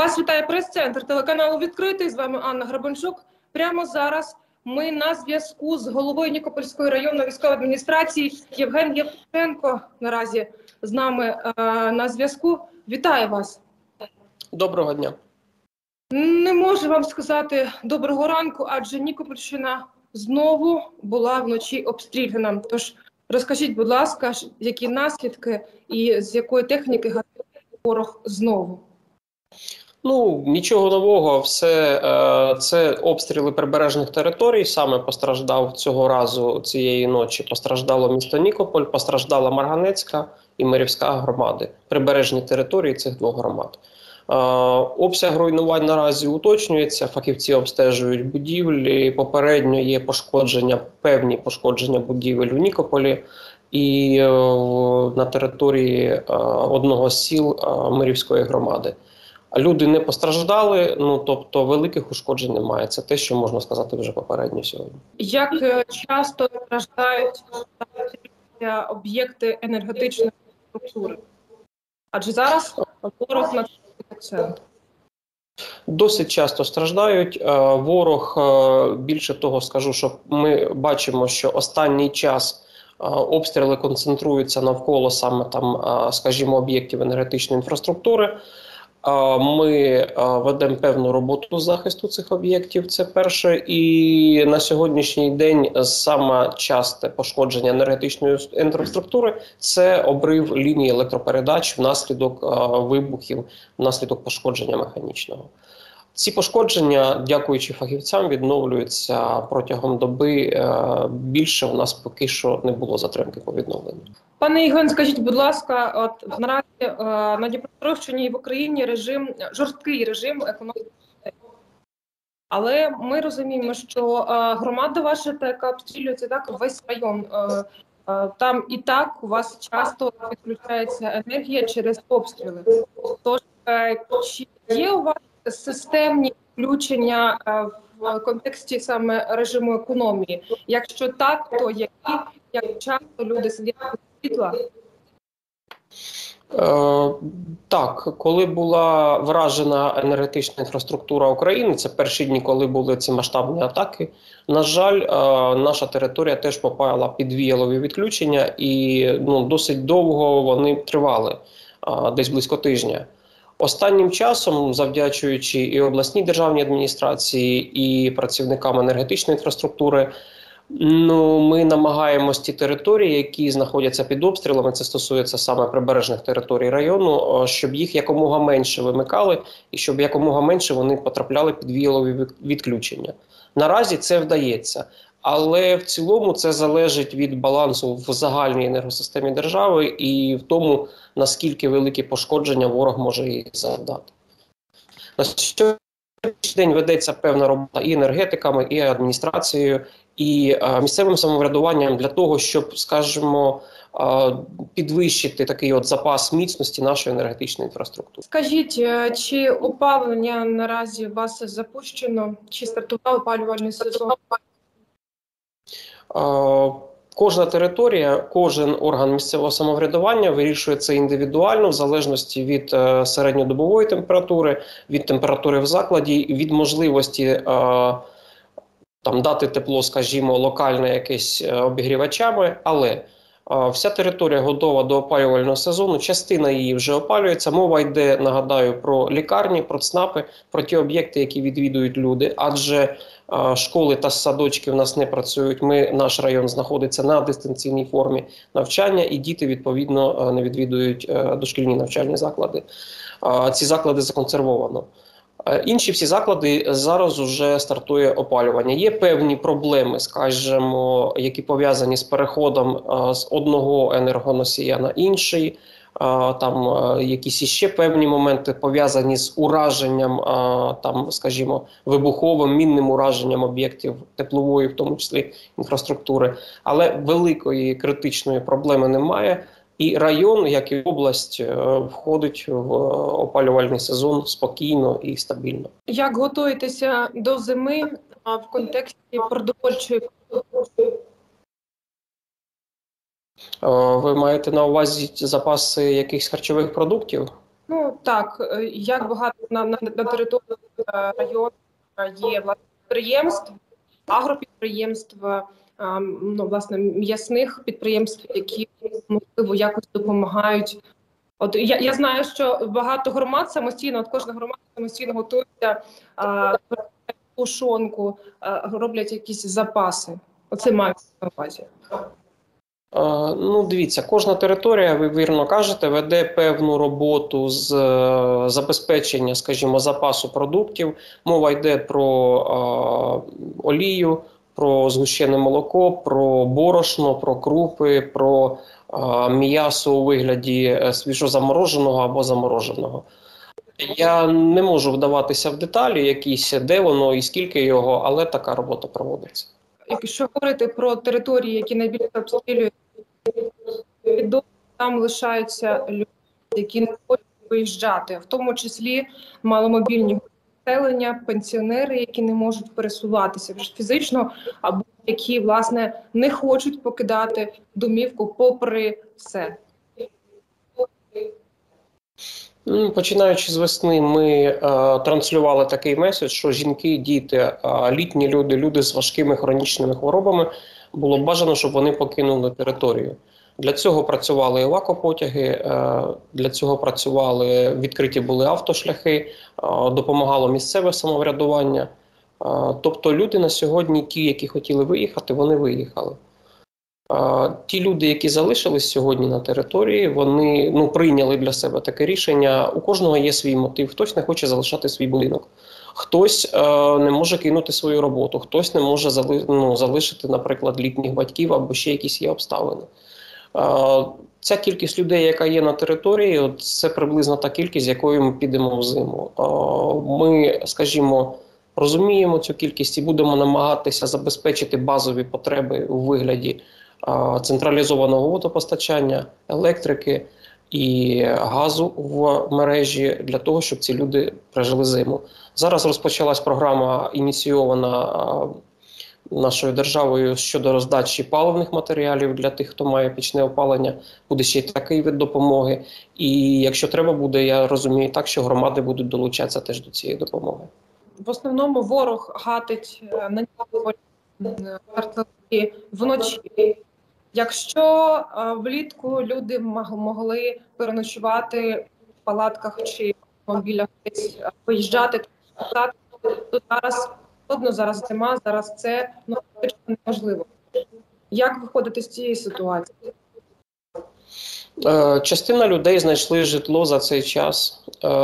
Вас вітає прес-центр телеканалу «Відкритий». З вами Анна Грабанчук. Прямо зараз ми на зв'язку з головою Нікопольської районної військової адміністрації. Євген Євченко наразі з нами на зв'язку. Вітаю вас. Доброго дня. Не можу вам сказати доброго ранку, адже Нікопольщина знову була вночі обстріляна. Тож розкажіть, будь ласка, які наслідки і з якої техніки гатить ворог знову? Ну, нічого нового, це обстріли прибережних територій, саме постраждав цього разу, цієї ночі, постраждало місто Нікополь, постраждала Марганецька і Мирівська громади, прибережні території цих двох громад. Обсяг руйнувань наразі уточнюється, фахівці обстежують будівлі, попередньо є пошкодження, певні пошкодження будівель у Нікополі і на території одного з сіл Мирівської громади. Люди не постраждали, тобто великих ушкоджень немає. Це те, що можна сказати вже попередньо сьогодні. Як часто страждають об'єкти енергетичної структури? Адже зараз ворог на акцент. Досить часто страждають. Ворог, більше того скажу, що ми бачимо, що останній час обстріли концентруються навколо саме там, скажімо, об'єктів енергетичної інфраструктури. Ми ведемо певну роботу захисту цих об'єктів, це перше. І на сьогоднішній день саме часте пошкодження енергетичної інфраструктури – це обрив лінії електропередач внаслідок вибухів, внаслідок пошкодження механічного. Ці пошкодження, дякуючи фахівцям, відновлюються протягом доби. Більше у нас поки що не було затримки по відновленню. Пане Євген, скажіть, будь ласка, от наразі на Дніпропетровщині і в Україні жорсткий режим економіки. Але ми розуміємо, що громада ваша, яка обстрілюється, так, весь район, там і так у вас часто відключається енергія через обстріли. Тож, чи є у вас системні включення в контексті саме режиму економії? Якщо так, то як часто люди сидять без світла? Так, коли була вражена енергетична інфраструктура України, це перші дні, коли були ці масштабні атаки, на жаль, наша територія теж попала під віялові відключення і досить довго вони тривали, десь близько тижня. Останнім часом, завдячуючи і обласній державній адміністрації, і працівникам енергетичної інфраструктури, ми намагаємось ті території, які знаходяться під обстрілами, це стосується саме прибережних територій району, щоб їх якомога менше вимикали і щоб якомога менше вони потрапляли під віялові відключення. Наразі це вдається. Але в цілому це залежить від балансу в загальній енергосистемі держави і в тому, наскільки великі пошкодження ворог може їх завдати. На сьогоднішній день ведеться певна робота і енергетиками, і адміністрацією, і місцевим самоврядуванням для того, щоб, скажімо, підвищити такий запас міцності нашої енергетичної інфраструктури. Скажіть, чи опалення наразі у вас запущено, чи стартував опалювальний сезон? Кожна територія, кожен орган місцевого самоврядування вирішує це індивідуально, в залежності від середньодобової температури, від температури в закладі, від можливості дати тепло, скажімо, локальне якесь обігрівачами, але вся територія готова до опалювального сезону, частина її вже опалюється. Мова йде, нагадаю, про лікарні, про ЦНАПи, про ті об'єкти, які відвідують люди, адже школи та садочки в нас не працюють. Наш район знаходиться на дистанційній формі навчання, і діти, відповідно, не відвідують дошкільні навчальні заклади. Ці заклади законсервовано. Інші всі заклади зараз вже стартує опалювання. Є певні проблеми, скажімо, які пов'язані з переходом з одного енергоносія на інший. Там якісь іще певні моменти пов'язані з ураженням, скажімо, вибуховим, мінним ураженням об'єктів теплової, в тому числі інфраструктури. Але великої критичної проблеми немає. І район, як і область, входить в опалювальний сезон спокійно і стабільно. Як готуєтеся до зими в контексті продовольчої? Ви маєте на увазі запаси якихось харчових продуктів? Ну так, як багато на території району є власне підприємств, агропідприємств, ну, власне, м'ясних підприємств, які можливо якось допомагають. От я знаю, що багато громад самостійно, от кожна громада самостійно готується тушонку, роблять якісь запаси. Оце маю на увазі. Ну, дивіться, кожна територія, ви вірно кажете, веде певну роботу з забезпечення, скажімо, запасу продуктів. Мова йде про олію, про згущене молоко, про борошно, про крупи, про м'ясо у вигляді свіжозамороженого або замороженого. Я не можу вдаватися в деталі якісь, де воно і скільки його, але така робота проводиться. Якщо говорити про території, які найбільше обстрілюють, там лишаються люди, які не хочуть виїжджати, в тому числі маломобільні населення, пенсіонери, які не можуть пересуватися фізично, або які, власне, не хочуть покидати домівку попри все. Починаючи з весни, ми транслювали такий меседж, що жінки, діти, літні люди, люди з важкими хронічними хворобами, було б бажано, щоб вони покинули територію. Для цього працювали евакопотяги, для цього працювали, відкриті були автошляхи, допомагало місцеве самоврядування. Тобто люди на сьогодні, ті, які хотіли виїхати, вони виїхали. Ті люди, які залишились сьогодні на території, вони прийняли для себе таке рішення. У кожного є свій мотив. Хтось не хоче залишати свій будинок, хтось не може кинути свою роботу, хтось не може залишити, наприклад, літніх батьків або ще якісь є обставини. Ця кількість людей, яка є на території, це приблизно та кількість, з якою ми підемо в зиму. Ми, скажімо, розуміємо цю кількість і будемо намагатися забезпечити базові потреби у вигляді централізованого водопостачання, електрики і газу в мережі для того, щоб ці люди пережили зиму. Зараз розпочалась програма, ініційована нашою державою щодо роздачі паливних матеріалів для тих, хто має пічне опалення. Буде ще й такий вид допомоги. І якщо треба буде, я розумію так, що громади будуть долучатися теж до цієї допомоги. В основному ворог гатить на артилерії вночі. Якщо влітку люди могли переночувати в палатках чи в автомобілях, десь виїжджати, то зараз зима, зараз це неможливо. Як виходити з цієї ситуації? Частина людей знайшли житло за цей час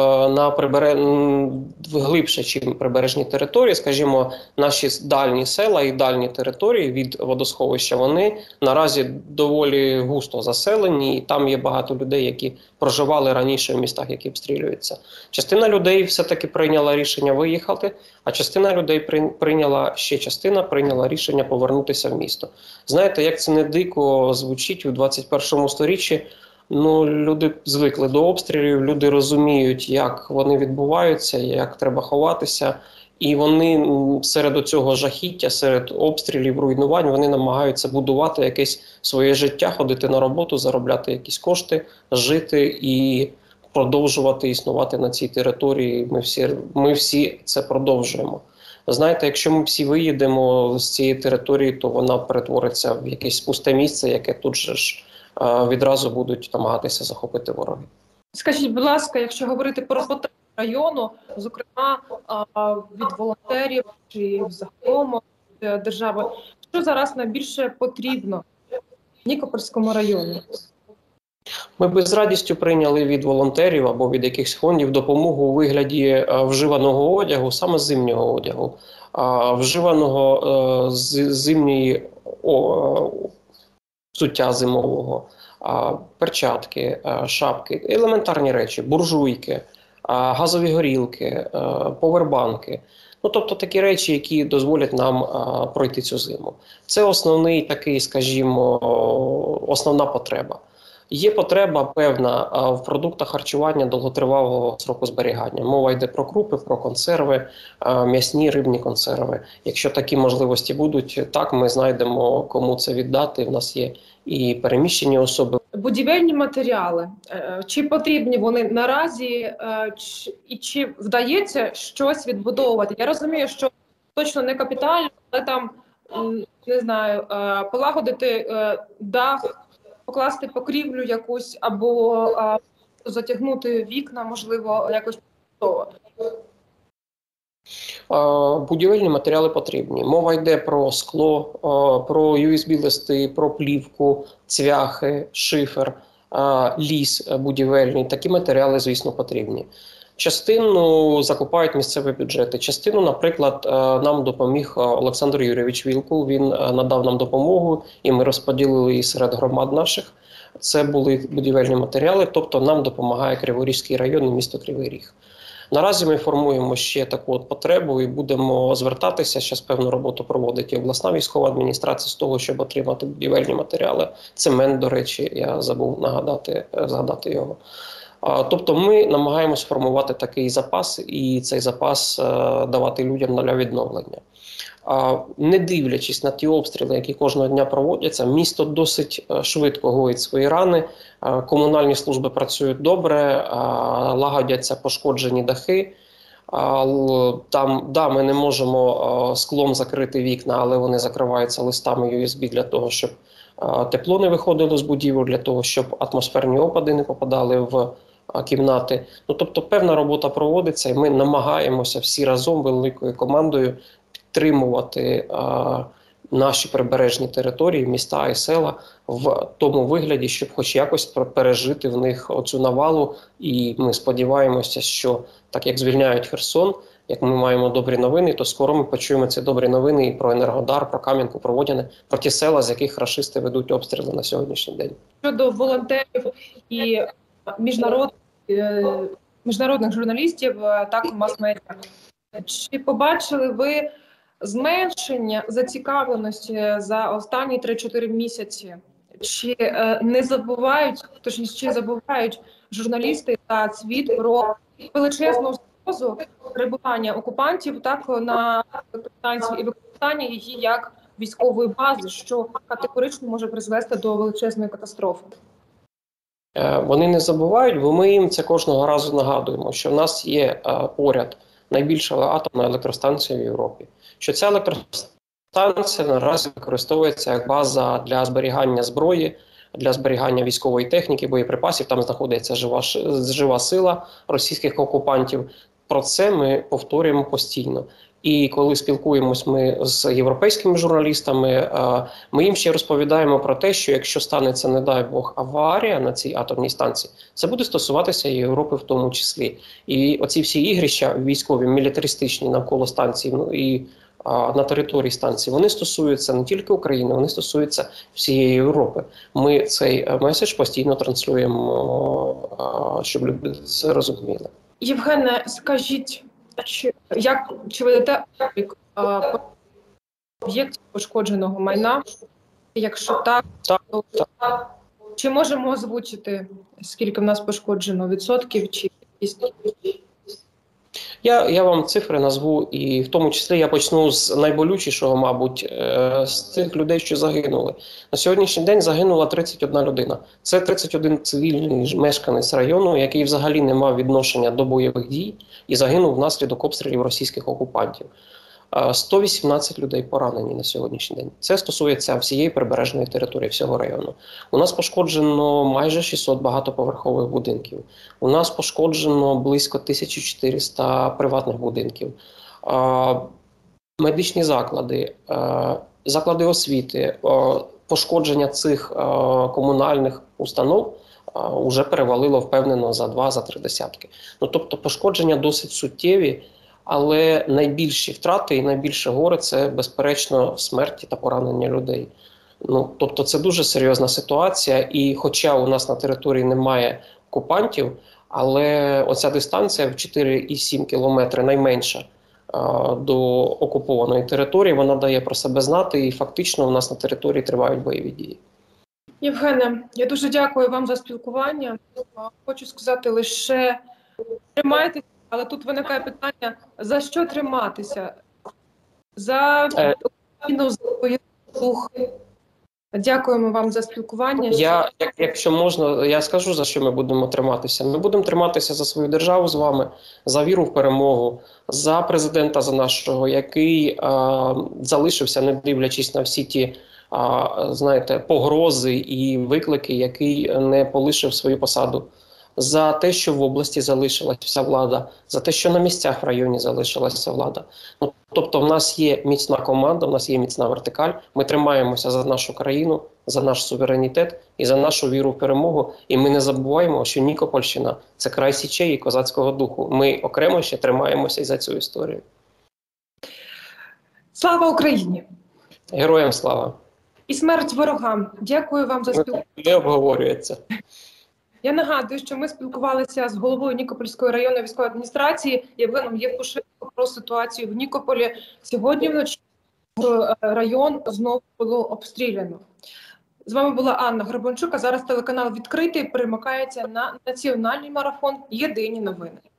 глибше, ніж прибережні території. Скажімо, наші дальні села і дальні території від водосховища, вони наразі доволі густо заселені, і там є багато людей, які проживали раніше в містах, які обстрілюються. Частина людей все-таки прийняла рішення виїхати, а частина людей прийняла рішення повернутися в місто. Знаєте, як це не дико звучить у 21 сторіччі, люди звикли до обстрілів, люди розуміють, як вони відбуваються, як треба ховатися. І вони серед цього жахіття, серед обстрілів, руйнувань, вони намагаються будувати якесь своє життя, ходити на роботу, заробляти якісь кошти, жити і продовжувати існувати на цій території. Ми всі це продовжуємо. Знаєте, якщо ми всі виїдемо з цієї території, то вона перетвориться в якесь пусте місце, яке тут же ж відразу будуть намагатися захопити вороги. Скажіть, будь ласка, якщо говорити про потреби району, зокрема від волонтерів чи взагалом держави, що зараз найбільше потрібно в Нікопольському районі? Ми б з радістю прийняли від волонтерів або від якихось фондів допомогу у вигляді вживаного одягу, саме зимнього одягу, вживаного зимньої взуття зимового, перчатки, шапки, елементарні речі, буржуйки, газові горілки, повербанки. Тобто такі речі, які дозволять нам пройти цю зиму. Це основний такий, скажімо, основна потреба. Є потреба певна в продуктах харчування довготривалого сроку зберігання. Мова йде про крупи, про консерви, м'ясні, рибні консерви. Якщо такі можливості будуть, так, ми знайдемо, кому це віддати. У нас є і переміщені особи. Будівельні матеріали. Чи потрібні вони наразі, і чи вдається щось відбудовувати? Я розумію, що точно не капітально, але там, не знаю, полагодити дах, покласти покрівлю якусь або затягнути вікна, можливо, якось. Будівельні матеріали потрібні. Мова йде про скло, про USB-листи, про плівку, цвяхи, шифер, ліс будівельний. Такі матеріали, звісно, потрібні. Частину закупають місцеві бюджети. Частину, наприклад, нам допоміг Олександр Юрійович Вілкул. Він надав нам допомогу, і ми розподілили її серед громад наших. Це були будівельні матеріали, тобто нам допомагає Криворізький район і місто Кривий Ріг. Наразі ми формуємо ще таку от потребу і будемо звертатися. Зараз певну роботу проводить і обласна військова адміністрація з того, щоб отримати будівельні матеріали. Цемент, до речі, я забув згадати його. Тобто ми намагаємось формувати такий запас і цей запас давати людям для відновлення. Не дивлячись на ті обстріли, які кожного дня проводяться, місто досить швидко гоїть свої рани, комунальні служби працюють добре, лагодяться пошкоджені дахи. Там, ми не можемо склом закрити вікна, але вони закриваються листами USB для того, щоб тепло не виходило з будівель, для того, щоб атмосферні опади не попадали в кімнати. Тобто певна робота проводиться, і ми намагаємося всі разом великою командою підтримувати наші прибережні території, міста і села в тому вигляді, щоб хоч якось пережити в них оцю навалу. І ми сподіваємося, що так як звільняють Херсон, як ми маємо добрі новини, то скоро ми почуємо ці добрі новини і про Енергодар, про Кам'янку, про Водяне, про ті села, з яких рашисти ведуть обстріли на сьогоднішній день. Щодо волонтерів і міжнародних журналістів, так, мас-медіа, чи побачили ви зменшення зацікавленості за останні 3-4 місяці? Чи не забувають, точніше, чи забувають журналісти та світ про величезну загрозу перебування окупантів так на станції і використання її як військової бази, що категорично може призвести до величезної катастрофи? Вони не забувають, бо ми їм це кожного разу нагадуємо, що в нас є поряд найбільша атомна електростанція в Європі. Що ця електростанція наразі використовується як база для зберігання зброї, для зберігання військової техніки, боєприпасів. Там знаходиться жива сила російських окупантів. Про це ми повторюємо постійно. І коли спілкуємось ми з європейськими журналістами, ми їм ще розповідаємо про те, що якщо станеться, не дай Бог, аварія на цій атомній станції, це буде стосуватися і Європи в тому числі. І оці всі ігрища військові, мілітаристичні навколо станції, і на території станції, вони стосуються не тільки України, вони стосуються всієї Європи. Ми цей меседж постійно транслюємо, щоб люди це розуміли. Євгене, скажіть, чи ведете об'єктів пошкодженого майна? Якщо так, то чи можемо озвучити, скільки в нас пошкоджено відсотків, чи кількість? Я вам цифри назву, і в тому числі я почну з найболючішого, мабуть, з тих людей, що загинули. На сьогоднішній день загинула 31 людина. Це 31 цивільний мешканець району, який взагалі не мав відношення до бойових дій і загинув внаслідок обстрілів російських окупантів. 118 людей поранені на сьогоднішній день. Це стосується всієї прибережної території, всього району. У нас пошкоджено майже 600 багатоповерхових будинків. У нас пошкоджено близько 1400 приватних будинків. Медичні заклади, заклади освіти, пошкодження цих комунальних установ вже перевалило впевнено за 2-3 десятки. Тобто пошкодження досить суттєві. Але найбільші втрати і найбільше горе – це, безперечно, смерті та поранення людей. Тобто це дуже серйозна ситуація, і хоча у нас на території немає окупантів, але оця дистанція в 4,7 кілометри найменша до окупованої території, вона дає про себе знати, і фактично у нас на території тривають бойові дії. Євгене, я дуже дякую вам за спілкування. Хочу сказати лише тримайтеся, але тут виникає питання, за що триматися? За Україну, за свою дух. Дякуємо вам за спілкування. Якщо можна, я скажу, за що ми будемо триматися. Ми будемо триматися за свою державу з вами, за віру в перемогу, за президента, за нашого, який залишився, не дивлячись на всі ті, знаєте, погрози і виклики, який не полишив свою посаду. За те, що в області залишилась вся влада, за те, що на місцях в районі залишилася вся влада. Ну, тобто в нас є міцна команда, в нас є міцна вертикаль, ми тримаємося за нашу країну, за наш суверенітет і за нашу віру в перемогу. І ми не забуваємо, що Нікопольщина – це край січей і козацького духу. Ми окремо ще тримаємося і за цю історію. Слава Україні! Героям слава! І смерть ворогам! Дякую вам за спілкування. Не обговорюється. Я нагадую, що ми спілкувалися з головою Нікопольської районної військової адміністрації Євгеном Євтушенком про ситуацію в Нікополі. Сьогодні вночі район знову було обстріляно. З вами була Анна Гребенчук, а зараз телеканал «Відкритий» перемикається на національний марафон «Єдині новини».